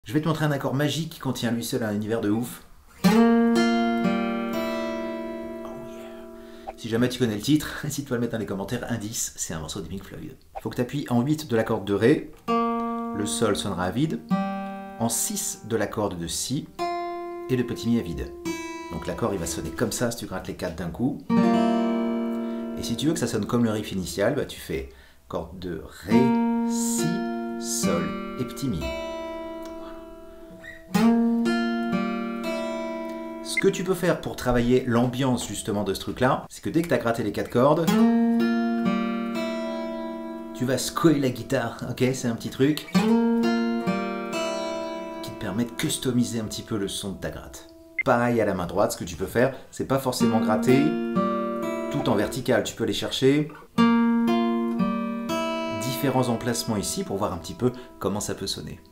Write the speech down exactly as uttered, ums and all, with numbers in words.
Je vais te montrer un accord magique qui contient lui seul un univers de ouf. Oh yeah. Si jamais tu connais le titre, n'hésite pas à le mettre dans les commentaires. Indice, c'est un morceau de Pink Floyd. Il faut que tu appuies en huit de la corde de Ré, le Sol sonnera à vide, en six de la corde de Si, et le petit Mi à vide. Donc l'accord il va sonner comme ça si tu grattes les quatre d'un coup. Et si tu veux que ça sonne comme le riff initial, bah, tu fais corde de Ré, Si, Sol et petit Mi. Ce que tu peux faire pour travailler l'ambiance justement de ce truc-là, c'est que dès que tu as gratté les quatre cordes, tu vas secouer la guitare, ok? C'est un petit truc qui te permet de customiser un petit peu le son de ta gratte. Pareil à la main droite, ce que tu peux faire, c'est pas forcément gratter tout en vertical. Tu peux aller chercher différents emplacements ici pour voir un petit peu comment ça peut sonner.